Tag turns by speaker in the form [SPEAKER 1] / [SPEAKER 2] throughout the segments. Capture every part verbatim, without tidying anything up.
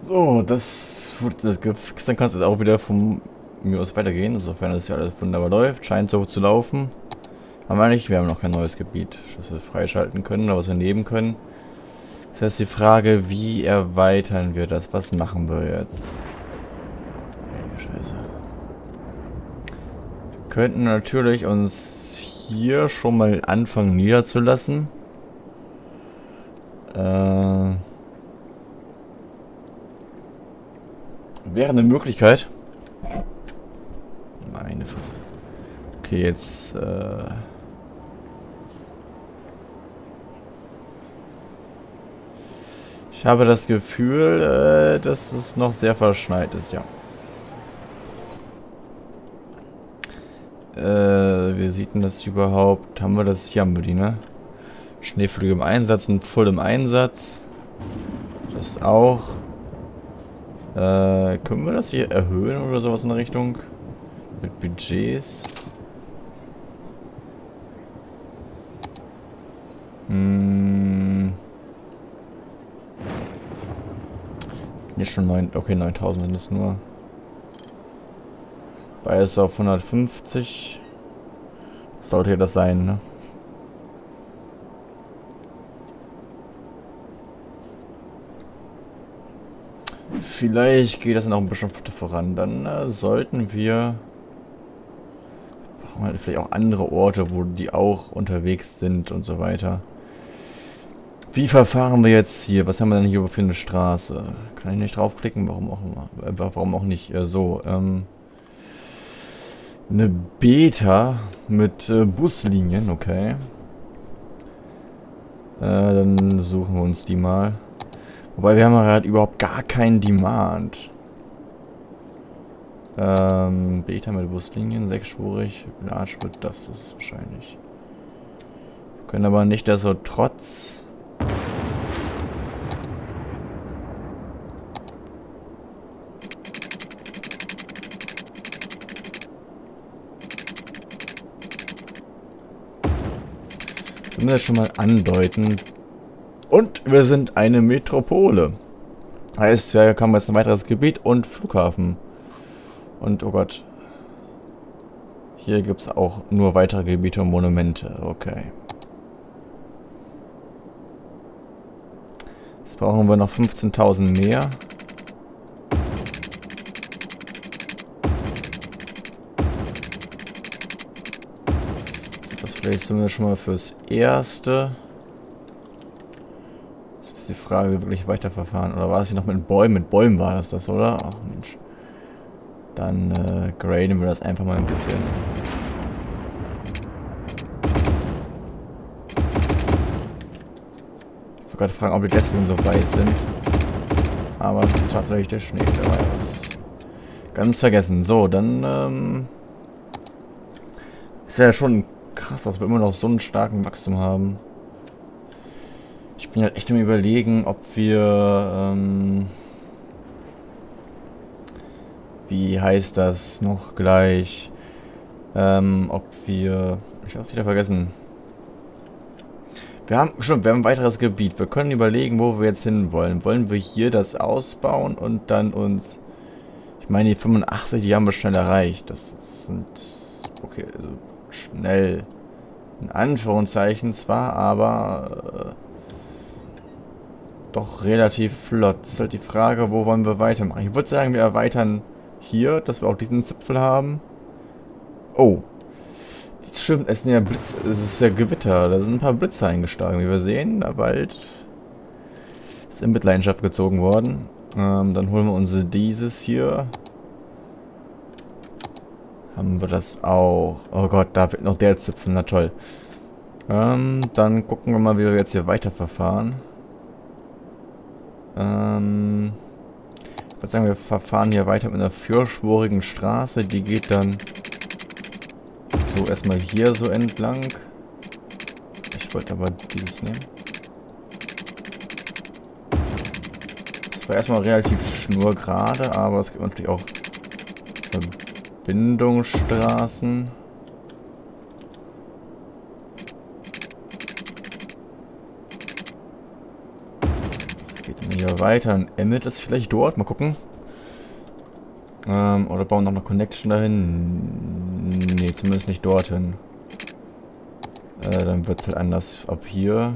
[SPEAKER 1] So, das wurde das gefixt. Dann kann es auch wieder von mir aus weitergehen, sofern das ja alles wunderbar läuft. Scheint so zu laufen. Haben wir nicht, wir haben noch kein neues Gebiet, das wir freischalten können oder was wir nehmen können. Das heißt die Frage, wie erweitern wir das? Was machen wir jetzt? Hey, Scheiße. Wir könnten natürlich uns hier schon mal anfangen niederzulassen. Äh, wäre eine Möglichkeit. Meine Fresse. Okay, jetzt äh ich habe das Gefühl, äh, dass es noch sehr verschneit ist, ja. Äh, wie sieht denn das überhaupt? Haben wir das? Hier haben wir die, ne? Schneepflüge im Einsatz und Full im Einsatz. Das auch. Äh, können wir das hier erhöhen oder sowas in der Richtung? Mit Budgets. Hm. Sind jetzt schon neun. Okay, neuntausend sind es nur. Beides auf hundertfünfzig. Sollte ja das sein, ne? Vielleicht geht das noch ein bisschen voran. Dann äh, sollten wir... brauchen halt vielleicht auch andere Orte, wo die auch unterwegs sind und so weiter. Wie verfahren wir jetzt hier? Was haben wir denn hier für eine Straße? Kann ich nicht draufklicken? Warum auch immer? Äh, warum auch nicht äh, so? Ähm... Eine Beta mit äh, Buslinien, okay. Äh, dann suchen wir uns die mal. Wobei wir haben halt überhaupt gar keinen Demand. Ähm, Beta mit Buslinien, sechsspurig, Large wird das, das ist wahrscheinlich. Wir können aber nicht das so trotz. Zumindest schon mal andeuten. Und wir sind eine Metropole. Heißt, wir haben jetzt ein weiteres Gebiet und Flughafen. Und oh Gott. Hier gibt es auch nur weitere Gebiete und Monumente. Okay. Jetzt brauchen wir noch fünfzehntausend mehr. Das vielleicht zumindest schon mal fürs Erste. Jetzt ist die Frage, wie wir wirklich weiterverfahren. Oder war es hier noch mit Bäumen? Mit Bäumen war das das, oder? Ach Mensch. Dann äh, graden wir das einfach mal ein bisschen. Ich wollte gerade fragen, ob die deswegen so weiß sind. Aber das ist tatsächlich der Schnee. Der war ja was ganz vergessen. So, dann ähm, ist ja schon krass, dass wir immer noch so einen starken Wachstum haben. Ich bin halt echt im Überlegen, ob wir ähm, wie heißt das noch gleich? Ähm, ob wir... Ich hab's wieder vergessen. Wir haben schon, wir haben ein weiteres Gebiet. Wir können überlegen, wo wir jetzt hin wollen. Wollen wir hier das ausbauen und dann uns... Ich meine, die fünfundachtzig, die haben wir schnell erreicht. Das sind... Okay, also schnell. In Anführungszeichen zwar, aber... Äh, doch relativ flott. Das ist halt die Frage, wo wollen wir weitermachen. Ich würde sagen, wir erweitern... hier, dass wir auch diesen Zipfel haben. Oh. Das stimmt, es sind ja Blitz, es ist ja Gewitter. Da sind ein paar Blitze eingeschlagen, wie wir sehen. Da bald ist in Mitleidenschaft gezogen worden. Ähm, dann holen wir uns dieses hier. Haben wir das auch. Oh Gott, da wird noch der Zipfel. Na toll. Ähm, dann gucken wir mal, wie wir jetzt hier weiterverfahren. Ähm... Ich würde sagen, wir verfahren hier weiter mit einer vierspurigen Straße. Die geht dann so erstmal hier so entlang. Ich wollte aber dieses nehmen. Das war erstmal relativ schnurgerade, aber es gibt natürlich auch Verbindungsstraßen. Was geht denn hier hier weiter. Dann endet es vielleicht dort. Mal gucken. Ähm, oder bauen noch eine Connection dahin. Nee, zumindest nicht dorthin. Äh, dann wird es halt anders ab hier.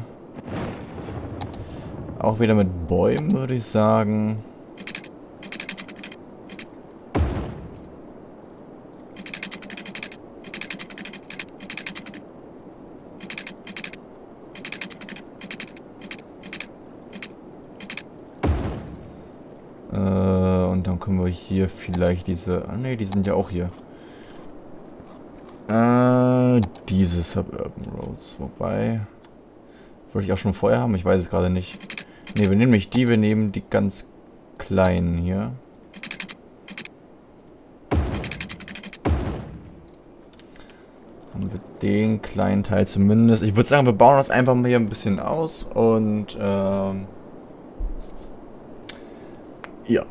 [SPEAKER 1] Auch wieder mit Bäumen, würde ich sagen. Äh, und dann können wir hier vielleicht diese... Ah ne, die sind ja auch hier. Äh, diese Suburban Roads. Wobei... Wollte ich auch schon vorher haben? Ich weiß es gerade nicht. Ne, wir nehmen nicht die, wir nehmen die ganz kleinen hier. Haben wir den kleinen Teil zumindest. Ich würde sagen, wir bauen das einfach mal hier ein bisschen aus und ähm, ja.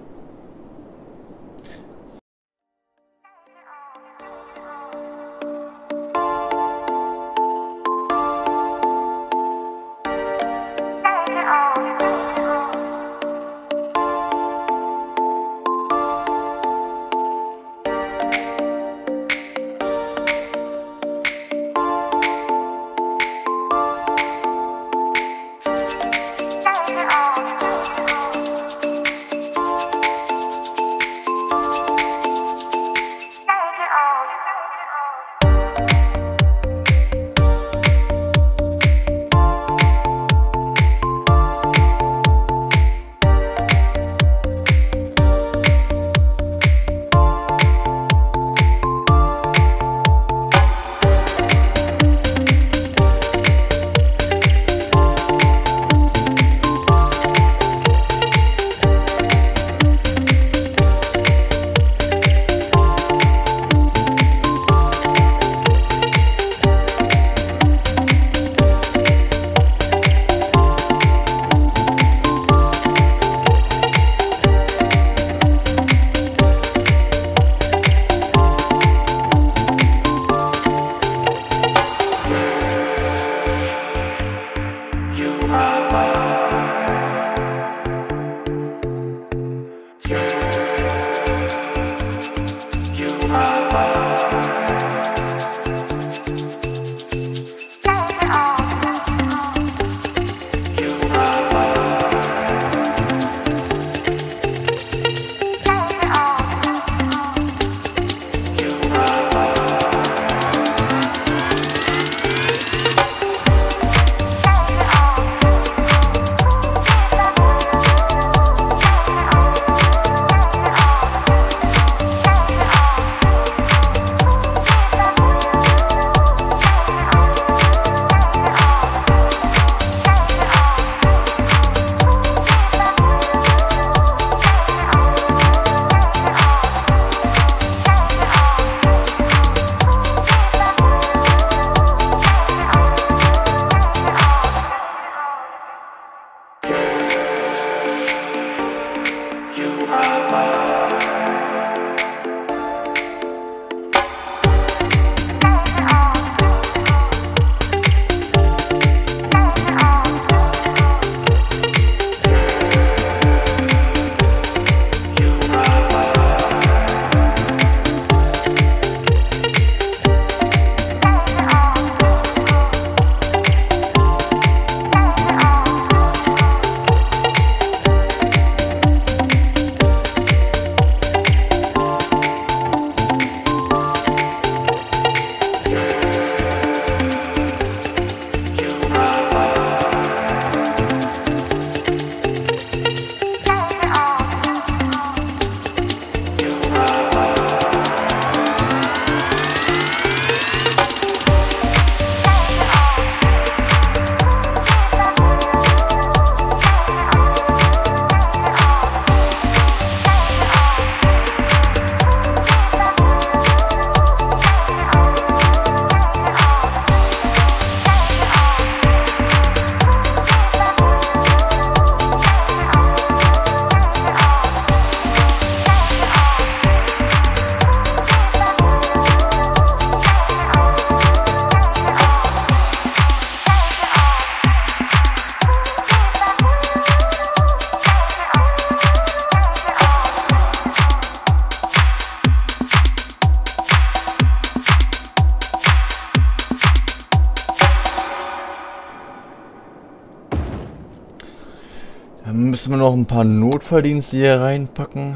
[SPEAKER 1] Müssen wir noch ein paar Notfalldienste hier reinpacken.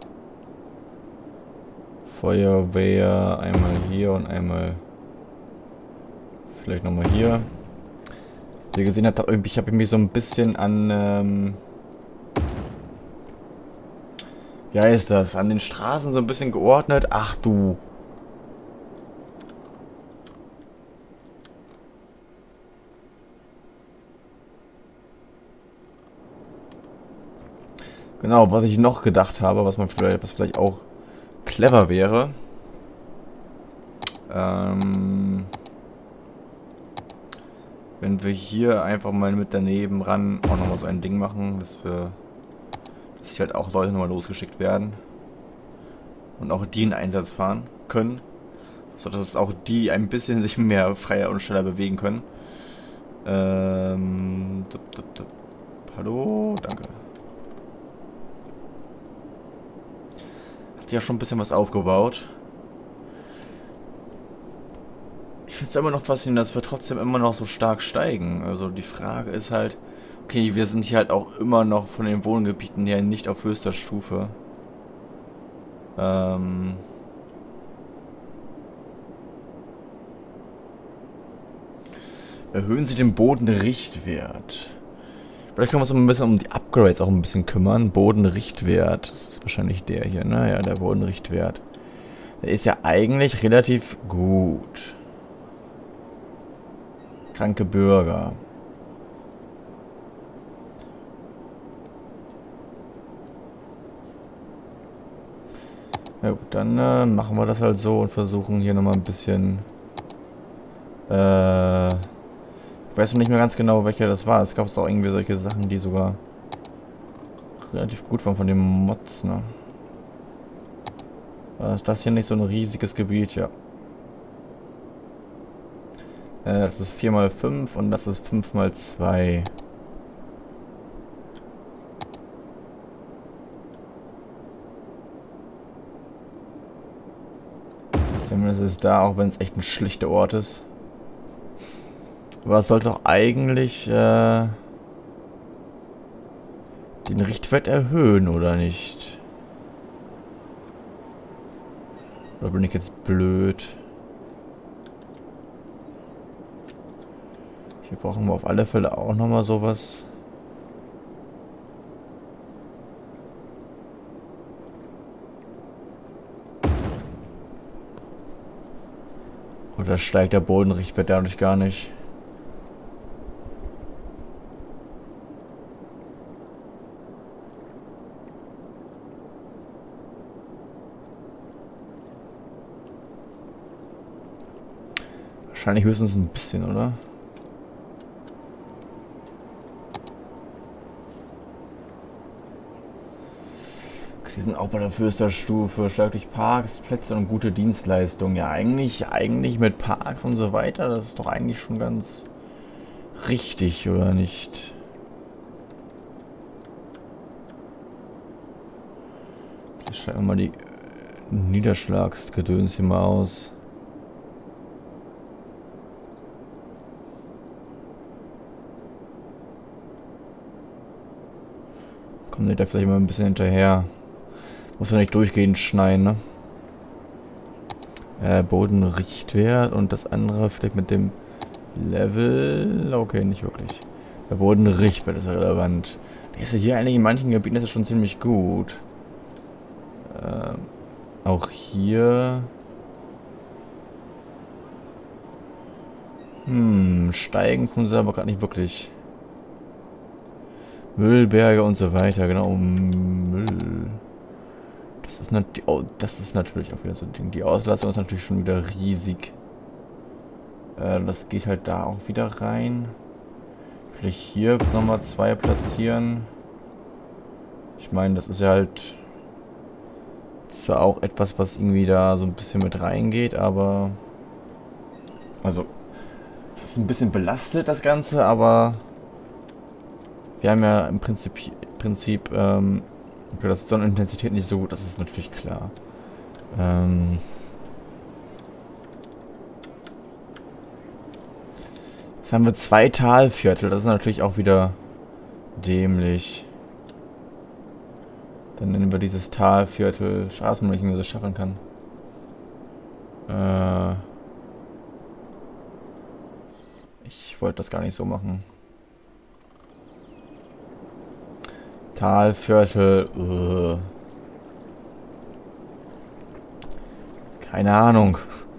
[SPEAKER 1] Feuerwehr, einmal hier und einmal vielleicht nochmal hier. Wie ihr gesehen habt, ich habe mich so ein bisschen an, ähm, ja, ist das, an den Straßen so ein bisschen geordnet. Ach du. Genau, was ich noch gedacht habe, was man vielleicht, was vielleicht auch clever wäre. Ähm, wenn wir hier einfach mal mit daneben ran auch nochmal so ein Ding machen, dass wir, dass sich halt auch Leute nochmal losgeschickt werden. Und auch die in Einsatz fahren können. So dass es auch die ein bisschen sich mehr freier und schneller bewegen können. Ähm, dup, dup, dup. Hallo, danke. Ja schon ein bisschen was aufgebaut. Ich finde es immer noch faszinierend, dass wir trotzdem immer noch so stark steigen. Also die Frage ist halt, okay, wir sind hier halt auch immer noch von den Wohngebieten her nicht auf höchster Stufe. Ähm Erhöhen Sie den Bodenrichtwert. Vielleicht können wir uns ein bisschen um die Upgrades auch ein bisschen kümmern. Bodenrichtwert. Das ist wahrscheinlich der hier, ne? Ja, der Bodenrichtwert. Der ist ja eigentlich relativ gut. Kranke Bürger. Ja gut, dann äh, machen wir das halt so und versuchen hier nochmal ein bisschen... Äh... Ich weiß noch nicht mehr ganz genau, welcher das war. Es gab doch irgendwie solche Sachen, die sogar relativ gut waren von den Mods, ne? Ist das hier nicht so ein riesiges Gebiet, ja. Äh, das ist vier mal fünf und das ist fünf mal zwei. Zumindest ist es da, auch wenn es echt ein schlichter Ort ist. Aber es sollte doch eigentlich äh, den Richtwert erhöhen, oder nicht? Oder bin ich jetzt blöd? Hier brauchen wir auf alle Fälle auch nochmal sowas. Oder steigt der Bodenrichtwert dadurch gar nicht? Wahrscheinlich höchstens ein bisschen, oder? Die sind auch bei der Fürsterstufe. Stark durch Parks, Plätze und gute Dienstleistungen. Ja, eigentlich, eigentlich mit Parks und so weiter, das ist doch eigentlich schon ganz richtig, oder nicht? Ich schreibe mal die Niederschlagsgedöns hier mal aus. Kommt da vielleicht mal ein bisschen hinterher. Muss ja nicht durchgehend schneien, ne? Äh, Bodenrichtwert und das andere vielleicht mit dem Level. Okay, nicht wirklich. Der Bodenrichtwert ist relevant. Der ist ja hier eigentlich in manchen Gebieten ist ja schon ziemlich gut. Ähm, auch hier. Hm, steigen tun sie aber gerade nicht wirklich. Müllberge und so weiter, genau. Müll. Das ist, nat oh, das ist natürlich auch wieder so ein Ding. Die Auslastung ist natürlich schon wieder riesig. Äh, das geht halt da auch wieder rein. Vielleicht hier nochmal zwei platzieren. Ich meine, das ist ja halt zwar auch etwas, was irgendwie da so ein bisschen mit reingeht, aber... Also, es ist ein bisschen belastet, das Ganze, aber... Wir haben ja im Prinzip, Prinzip ähm, okay, dass die Sonnenintensität nicht so gut, das ist natürlich klar. Ähm Jetzt haben wir zwei Talviertel, das ist natürlich auch wieder dämlich. Dann nennen wir dieses Talviertel Straßenbahn, wenn ich das schaffen kann. Äh ich wollte das gar nicht so machen. Talviertel. Uh. Keine Ahnung.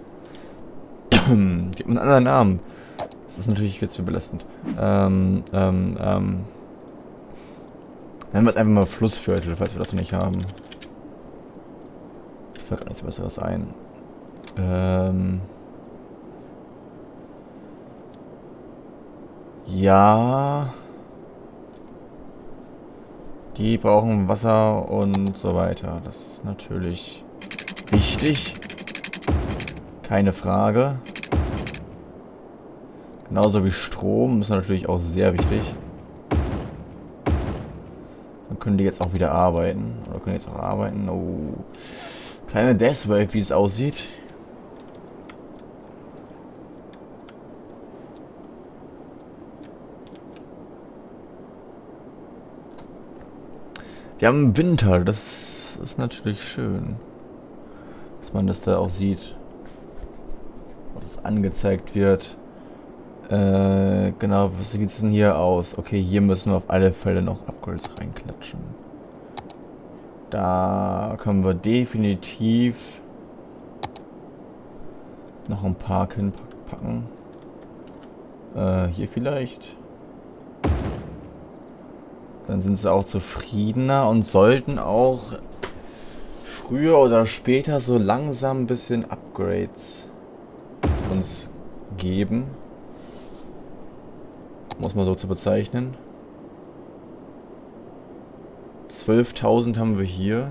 [SPEAKER 1] Gib mir einen anderen Namen. Das ist natürlich jetzt für belastend. Ähm, ähm, ähm. Nennen wir es einfach mal Flussviertel, falls wir das noch nicht haben. Ich fällt gar nichts Besseres ein. Ähm. Ja. Die brauchen Wasser und so weiter. Das ist natürlich wichtig. Keine Frage. Genauso wie Strom ist natürlich auch sehr wichtig. Dann können die jetzt auch wieder arbeiten. Oder können jetzt auch arbeiten. Oh. Kleine Deathwave, wie es aussieht. Wir haben Winter, das ist natürlich schön. Dass man das da auch sieht. Was angezeigt wird. Äh, genau, was sieht es denn hier aus? Okay, hier müssen wir auf alle Fälle noch Upgrades reinklatschen. Da können wir definitiv noch ein paar hinpacken. Äh, hier vielleicht. Dann sind sie auch zufriedener und sollten auch früher oder später so langsam ein bisschen Upgrades uns geben. Muss man so zu bezeichnen. zwölftausend haben wir hier.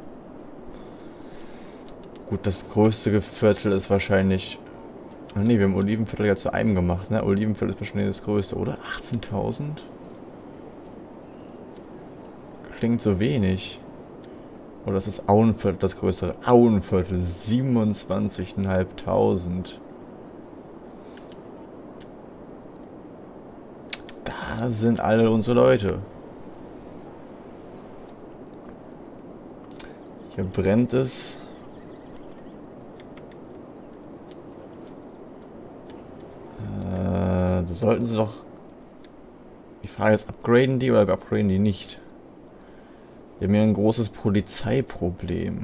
[SPEAKER 1] Gut, das größte Viertel ist wahrscheinlich... Ne, wir haben Olivenviertel ja zu einem gemacht, ne? Olivenviertel ist wahrscheinlich das größte, oder? achtzehntausend? Klingt so wenig. Oder das ist Auenviertel das größere? Auenviertel, siebenundzwanzigtausendfünfhundert. Da sind alle unsere Leute. Hier brennt es. Äh, da sollten sie doch... Die Frage ist, upgraden die oder upgraden die nicht? Wir haben hier ein großes Polizeiproblem.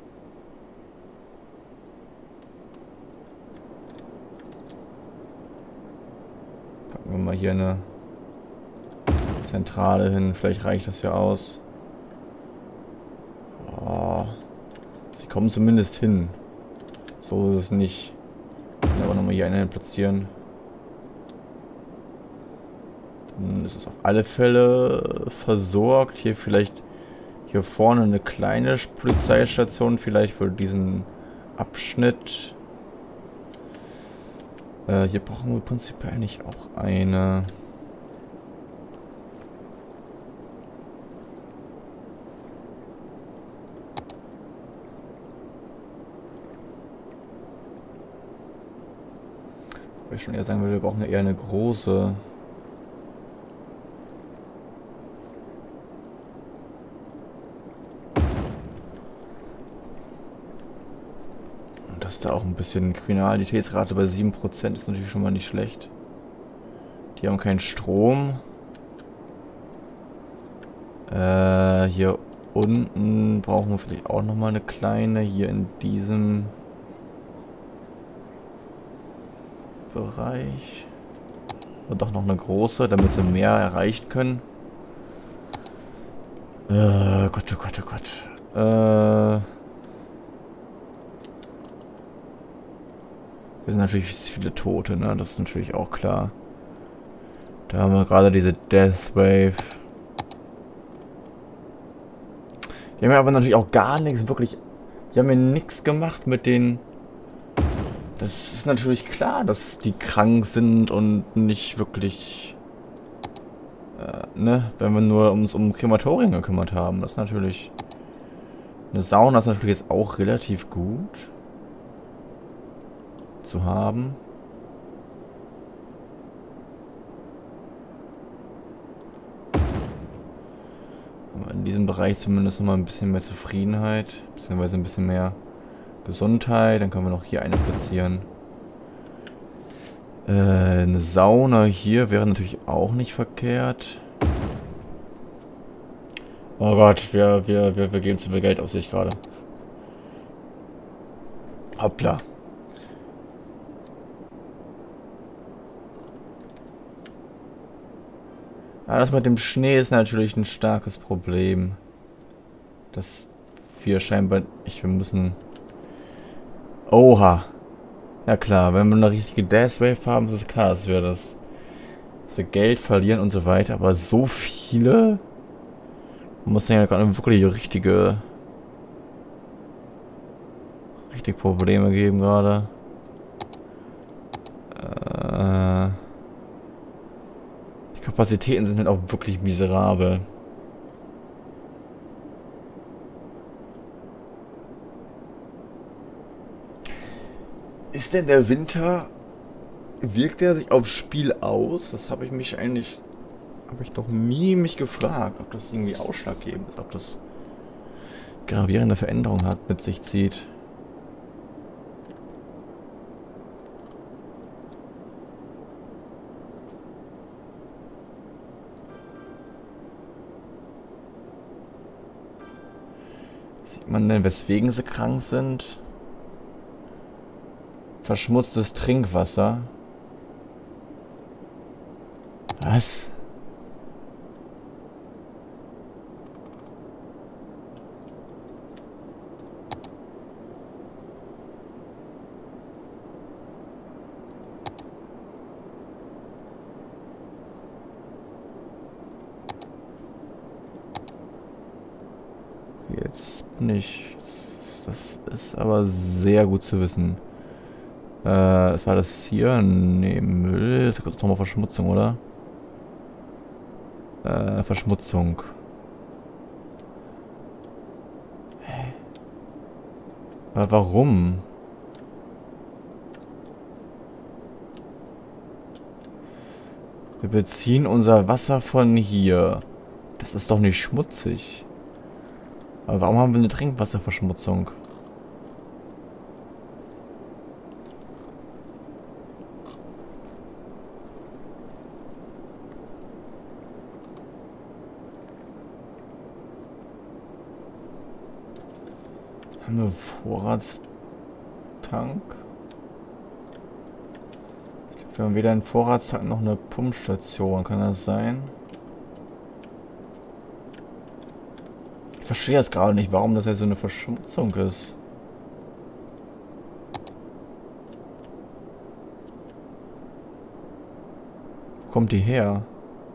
[SPEAKER 1] Packen wir mal hier eine Zentrale hin. Vielleicht reicht das ja aus. Oh, sie kommen zumindest hin. So ist es nicht. Ich kann aber nochmal hier einen platzieren. Dann ist es auf alle Fälle versorgt. Hier vielleicht... Hier vorne eine kleine Polizeistation, vielleicht für diesen Abschnitt. Äh, hier brauchen wir prinzipiell nicht auch eine. Weil ich schon eher sagen würde, wir brauchen ja eher eine große. Dass da auch ein bisschen Kriminalitätsrate bei sieben Prozent ist natürlich schon mal nicht schlecht. Die haben keinen Strom. Äh, hier unten brauchen wir vielleicht auch nochmal eine kleine. Hier in diesem Bereich. Und doch noch eine große, damit sie mehr erreichen können. Äh, Gott, oh Gott, oh Gott. Äh... Wir sind natürlich viele Tote, ne? Das ist natürlich auch klar. Da haben wir gerade diese Death Wave. Die haben ja aber natürlich auch gar nichts, wirklich... Die haben ja nichts gemacht mit den... Das ist natürlich klar, dass die krank sind und nicht wirklich... Äh, ne? Wenn wir nur uns um Krematorien gekümmert haben. Das ist natürlich... Eine Sauna ist natürlich jetzt auch relativ gut zu haben. Aber in diesem Bereich zumindest nochmal ein bisschen mehr Zufriedenheit, beziehungsweise ein bisschen mehr Gesundheit. Dann können wir noch hier eine platzieren. Äh, eine Sauna hier wäre natürlich auch nicht verkehrt. Oh Gott, wir, wir, wir, wir geben zu viel Geld aus, sehe ich gerade. Hoppla. Ah, das mit dem Schnee ist natürlich ein starkes Problem. Dass wir scheinbar... Ich, wir müssen... Oha. Ja klar, wenn wir eine richtige Death Wave haben, ist es klar, dass wir das... Dass wir Geld verlieren und so weiter. Aber so viele... Man muss ja gerade wirklich richtige... Richtig Probleme geben gerade. Äh... Die Kapazitäten sind halt auch wirklich miserabel. Ist denn der Winter, wirkt er sich aufs Spiel aus? Das habe ich mich eigentlich, habe ich doch nie mich gefragt, ob das irgendwie ausschlaggebend ist, ob das gravierende Veränderungen hat, mit sich zieht. Sieht man denn, weswegen sie krank sind? Verschmutztes Trinkwasser. Was? Okay, jetzt nicht. Das ist aber sehr gut zu wissen. Äh, was war das hier? Nee, Müll. Das ist doch nochmal Verschmutzung, oder? Äh, Verschmutzung. Hä? Aber warum? Wir beziehen unser Wasser von hier. Das ist doch nicht schmutzig. Aber warum haben wir eine Trinkwasserverschmutzung? Haben wir einen Vorratstank? Ich glaube, wir haben weder einen Vorratstank noch eine Pumpstation. Kann das sein? Ich verstehe das gerade nicht, warum das ja so eine Verschmutzung ist. Wo kommt die her?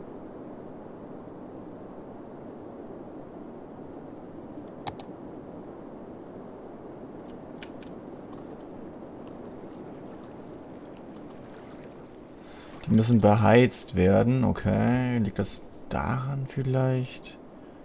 [SPEAKER 1] Die müssen beheizt werden, okay. Liegt das daran vielleicht?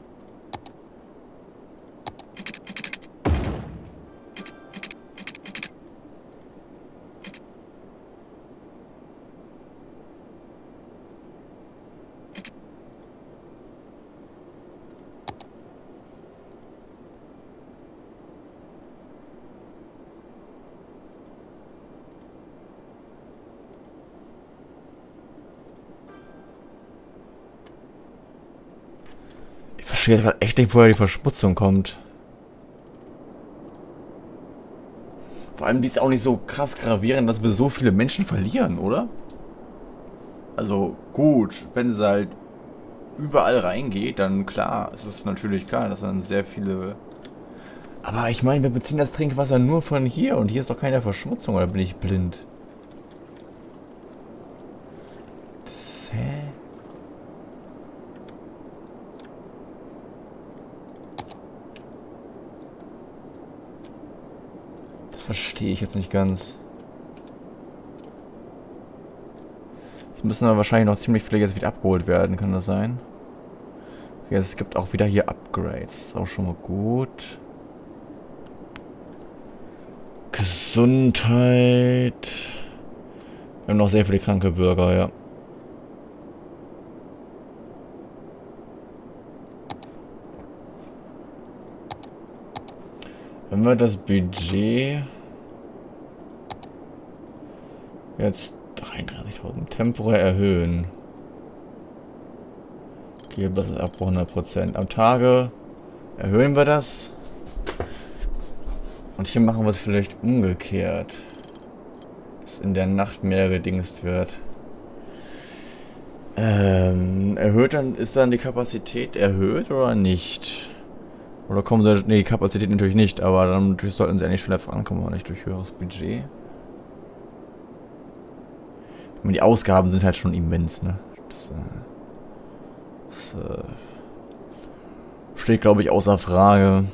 [SPEAKER 1] Ich verstehe gerade echt nicht, woher die Verschmutzung kommt. Vor allem, die ist auch nicht so krass gravierend, dass wir so viele Menschen verlieren, oder? Also, gut, wenn es halt überall reingeht, dann klar, es ist natürlich klar, dass dann sehr viele... Aber ich meine, wir beziehen das Trinkwasser nur von hier und hier ist doch keine Verschmutzung, oder bin ich blind? Das, hä? Verstehe ich jetzt nicht ganz. Es müssen aber wahrscheinlich noch ziemlich viele jetzt wieder abgeholt werden, kann das sein? Okay, es gibt auch wieder hier Upgrades. Das ist auch schon mal gut. Gesundheit. Wir haben noch sehr viele kranke Bürger, ja. Wenn wir das Budget jetzt dreiunddreißigtausend temporär erhöhen, geht das ab hundert Prozent am Tage, erhöhen wir das und hier machen wir es vielleicht umgekehrt, dass in der Nacht mehr gedingst wird. Ähm, erhöht dann, ist dann die Kapazität erhöht oder nicht? Oder kommen sie, nee, die Kapazität natürlich nicht, aber dann sollten sie eigentlich schneller vorankommen, aber nicht durch höheres Budget. Ich meine, die Ausgaben sind halt schon immens, ne? Das, äh, das äh, steht, glaube ich, außer Frage.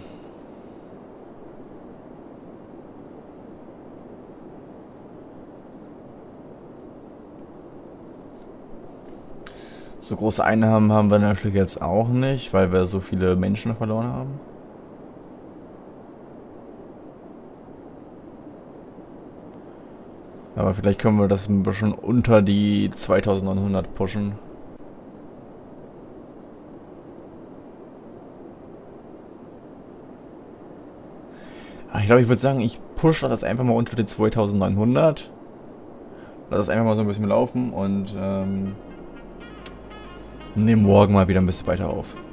[SPEAKER 1] So große Einnahmen haben wir natürlich jetzt auch nicht, weil wir so viele Menschen verloren haben. Aber vielleicht können wir das ein bisschen unter die zweitausendneunhundert pushen. Ich glaube, ich würde sagen, ich pushe das einfach mal unter die zweitausendneunhundert. Lass es einfach mal so ein bisschen laufen und ähm, nehmen morgen mal wieder ein bisschen weiter auf.